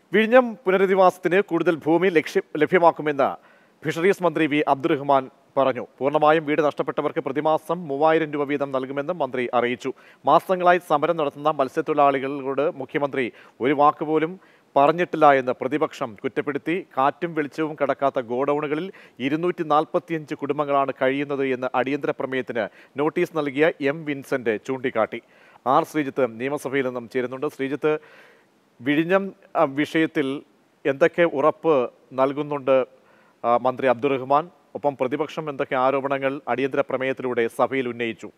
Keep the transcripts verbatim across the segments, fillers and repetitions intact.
വിഴിഞ്ഞം പുനരധിവാസത്തിന് കൂടുതൽ ഭൂമി ലക്ഷ്യം ലഭ്യമാക്കുമെന്ന് ഫിഷറീസ് മന്ത്രി വി അബ്ദുറഹ്മാൻ പറഞ്ഞു. പൂർണ്ണമായും വീട് നഷ്ടപ്പെട്ടവർക്ക് പ്രതിമാസം മൂവായിരം രൂപ വീതം നൽകുമെന്നും മന്ത്രി അറിയിച്ചു. മാസങ്ങളായി സമരം നടത്തുന്ന മത്സ്യത്തൊഴിലാളികളോട് മുഖ്യമന്ത്രി ഒരു വാക്കുപോലും പറഞ്ഞിട്ടില്ല എന്ന് പ്രതിപക്ഷം കുറ്റപ്പെടുത്തി. കാറ്റും വെളിച്ചവും കടക്കാത്ത ഗോഡൌണുകളിൽ ഇരുന്നൂറ്റി നാൽപ്പത്തിയഞ്ച് കുടുംബങ്ങളാണ് കഴിയുന്നത് എന്ന് അടിയന്തര പ്രമേയത്തിന് നോട്ടീസ് നൽകിയ എം വിൻസെന്റ് ചൂണ്ടിക്കാട്ടി. ആർ ശ്രീജിത്ത് നിയമസഭയിൽ നിന്നും ചേരുന്നുണ്ട്. ശ്രീജിത്ത്, വിഴിഞ്ഞം വിഷയത്തിൽ എന്തൊക്കെ ഉറപ്പ് നൽകുന്നുണ്ട് മന്ത്രി അബ്ദുറഹ്മാൻ? ഒപ്പം പ്രതിപക്ഷം എന്തൊക്കെ ആരോപണങ്ങൾ അടിയന്തര പ്രമേയത്തിലൂടെ സഭയിൽ ഉന്നയിച്ചു?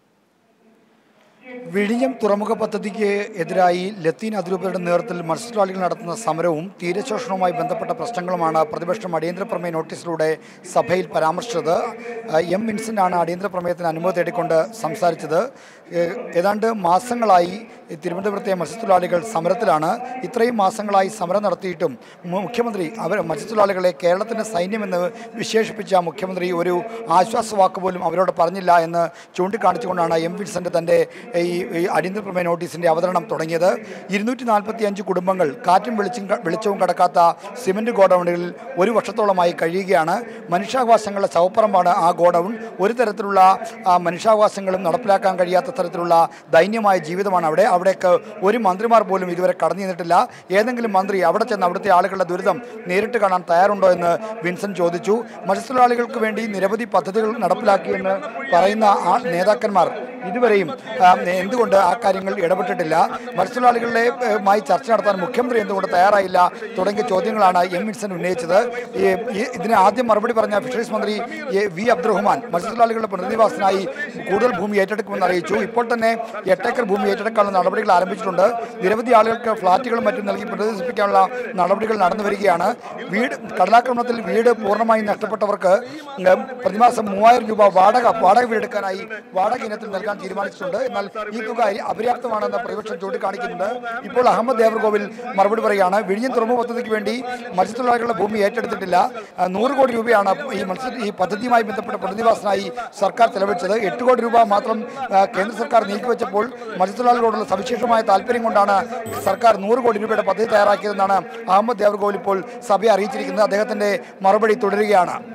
വിഴിഞ്ഞം തുറമുഖ പദ്ധതിക്ക് എതിരായി ലത്തീൻ അതിരൂപതയുടെ നേതൃത്വത്തിൽ മത്സ്യത്തൊഴിലാളികൾ നടത്തുന്ന സമരവും തീരശോഷണവുമായി ബന്ധപ്പെട്ട പ്രശ്നങ്ങളുമാണ് പ്രതിപക്ഷം അടിയന്തര പ്രമേയ നോട്ടീസിലൂടെ സഭയിൽ പരാമർശിച്ചത്. എം വിൻസെൻ്റാണ് അടിയന്തര പ്രമേയത്തിന് അനുമതി തേടിക്കൊണ്ട് സംസാരിച്ചത്. ഏതാണ്ട് മാസങ്ങളായി തിരുവനന്തപുരത്തെ മത്സ്യത്തൊഴിലാളികൾ സമരത്തിലാണ്. ഇത്രയും മാസങ്ങളായി സമരം നടത്തിയിട്ടും മുഖ്യമന്ത്രി അവർ മത്സ്യത്തൊഴിലാളികളെ കേരളത്തിൻ്റെ സൈന്യമെന്ന് വിശേഷിപ്പിച്ച മുഖ്യമന്ത്രി ഒരു ആശ്വാസവാക്ക് പോലും അവരോട് പറഞ്ഞില്ല എന്ന് ചൂണ്ടിക്കാണിച്ചുകൊണ്ടാണ് എം വിൻസെൻ്റ് തൻ്റെ ഈ അടിയന്തര പ്രമേയ നോട്ടീസിൻ്റെ അവതരണം തുടങ്ങിയത്. ഇരുന്നൂറ്റി നാൽപ്പത്തി അഞ്ച് കുടുംബങ്ങൾ കാറ്റും വെളിച്ചും വെളിച്ചവും കടക്കാത്ത സിമൻറ്റ് ഗോഡൌണുകളിൽ ഒരു വർഷത്തോളമായി കഴിയുകയാണ്. മനുഷ്യാവകാശങ്ങളുടെ ചവപ്പറമ്പാണ് ആ ഗോഡൌൺ. ഒരു തരത്തിലുള്ള മനുഷ്യാവകാശങ്ങളും നടപ്പിലാക്കാൻ കഴിയാത്ത തരത്തിലുള്ള ദൈന്യമായ ജീവിതമാണ് അവിടെ. അവിടേക്ക് ഒരു മന്ത്രിമാർ പോലും ഇതുവരെ കടന്നു ചെന്നിട്ടില്ല. ഏതെങ്കിലും മന്ത്രി അവിടെ ചെന്ന് അവിടുത്തെ ആളുകളുടെ ദുരിതം നേരിട്ട് കാണാൻ തയ്യാറുണ്ടോ എന്ന് വിൻസെൻ്റ് ചോദിച്ചു. മത്സ്യത്തൊഴിലാളികൾക്ക് വേണ്ടി നിരവധി പദ്ധതികൾ നടപ്പിലാക്കിയെന്ന് പറയുന്ന ആ നേതാക്കന്മാർ ഇതുവരെയും എന്തുകൊണ്ട് ആ കാര്യങ്ങൾ ഇടപെട്ടിട്ടില്ല? മത്സ്യത്തൊഴിലാളികളുടെയുമായി ചർച്ച നടത്താൻ മുഖ്യമന്ത്രി എന്തുകൊണ്ട് തയ്യാറായില്ല തുടങ്ങിയ ചോദ്യങ്ങളാണ് എം വിൻസെൻ്റ് ഉന്നയിച്ചത്. ഇതിന് ആദ്യം മറുപടി പറഞ്ഞ ഫിഷറീസ് മന്ത്രി വി അബ്ദുറഹ്മാൻ മത്സ്യത്തൊഴിലാളികളുടെ പുനരധിവാസത്തിനായി കൂടുതൽ ഭൂമി ഏറ്റെടുക്കുമെന്ന് അറിയിച്ചു. ഇപ്പോൾ തന്നെ എട്ടേക്കർ ഭൂമി ഏറ്റെടുക്കാനുള്ള നടപടികൾ ആരംഭിച്ചിട്ടുണ്ട്. നിരവധി ആളുകൾക്ക് ഫ്ളാറ്റുകളും മറ്റും നൽകി പുനരധിവസിപ്പിക്കാനുള്ള നടപടികൾ നടന്നു വരികയാണ്. വീട് കടലാക്രമണത്തിൽ വീട് പൂർണ്ണമായും നഷ്ടപ്പെട്ടവർക്ക് പ്രതിമാസം മൂവായിരം രൂപ വാടക വാടക വീടെടുക്കാനായി വാടക ഇനത്തിൽ നൽകാൻ തീരുമാനിച്ചിട്ടുണ്ട്. എന്നാൽ ഈ തുക അപര്യാപ്തമാണെന്ന് പ്രതിപക്ഷം ചൂണ്ടിക്കാണിക്കുന്നുണ്ട്. ഇപ്പോൾ അഹമ്മദ് ദേവർകോവിൽ മറുപടി പറയുകയാണ്. വിഴിഞ്ഞം തുറമുഖ പദ്ധതിക്ക് വേണ്ടി മത്സ്യത്തൊഴിലാളികളുടെ ഭൂമി ഏറ്റെടുത്തിട്ടില്ല. നൂറ് കോടി രൂപയാണ് ഈ മത്സ്യ ഈ പദ്ധതിയുമായി ബന്ധപ്പെട്ട പുനരധിവാസത്തിനായി സർക്കാർ ചെലവഴിച്ചത്. എട്ട് കോടി രൂപ മാത്രം കേന്ദ്ര സർക്കാർ നീക്കിവെച്ചപ്പോൾ മത്സ്യത്തൊഴിലാളികളോടുള്ള സവിശേഷമായ താല്പര്യം കൊണ്ടാണ് സർക്കാർ നൂറ് കോടി രൂപയുടെ പദ്ധതി തയ്യാറാക്കിയതെന്നാണ് അഹമ്മദ് ദേവർകോവിൽ ഇപ്പോൾ സഭയെ അറിയിച്ചിരിക്കുന്നത്. അദ്ദേഹത്തിന്റെ മറുപടി തുടരുകയാണ്.